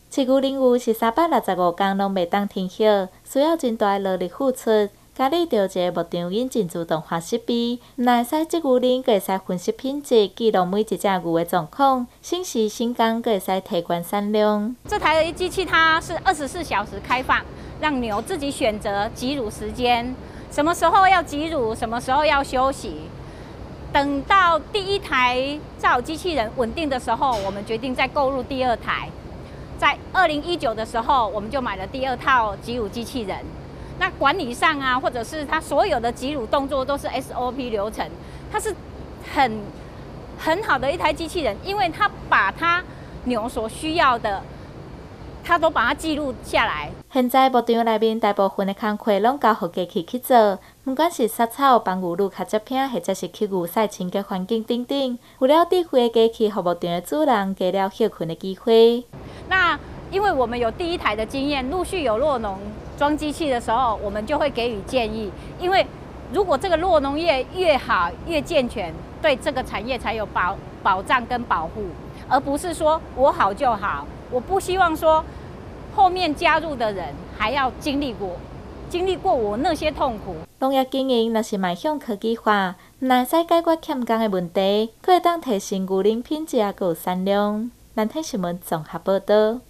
饲牛任务是365天拢袂当停歇，需要真大劳力付出。家里着一个牧场引进自动化设备，唔但会使即牛奶，阁会使分析品质，记录每一只牛的状况，省时省工，阁会使提高产量。 这台机器它是24小时开放，让牛自己选择挤乳时间，什么时候要挤乳，什么时候要休息。等到第一台造乳机器人稳定的时候，我们决定再购入第二台。在2019的时候，我们就买了第二套挤乳机器人。那管理上啊，或者是它所有的挤乳动作都是 SOP 流程，它是很好的一台机器人，因为它把它牛所需要的，它都把它记录下来。 现在牧场内面大部分的工课拢交予机器去做，不管是杀草、帮牛乳较接拼，或者是去牛晒清洁环境等等，为了智慧的机器，予牧场的主人加了休困的机会。 那因为我们有第一台的经验，陆续有酪农装机器的时候，我们就会给予建议。因为如果这个酪农业越好越健全，对这个产业才有保障跟保护，而不是说我好就好。我不希望说后面加入的人还要经历过我那些痛苦。 农业经营若是迈向科技化，唔但会使解决欠工的问题，佫会当提升牛奶品质也有产量。南天新闻综合报道。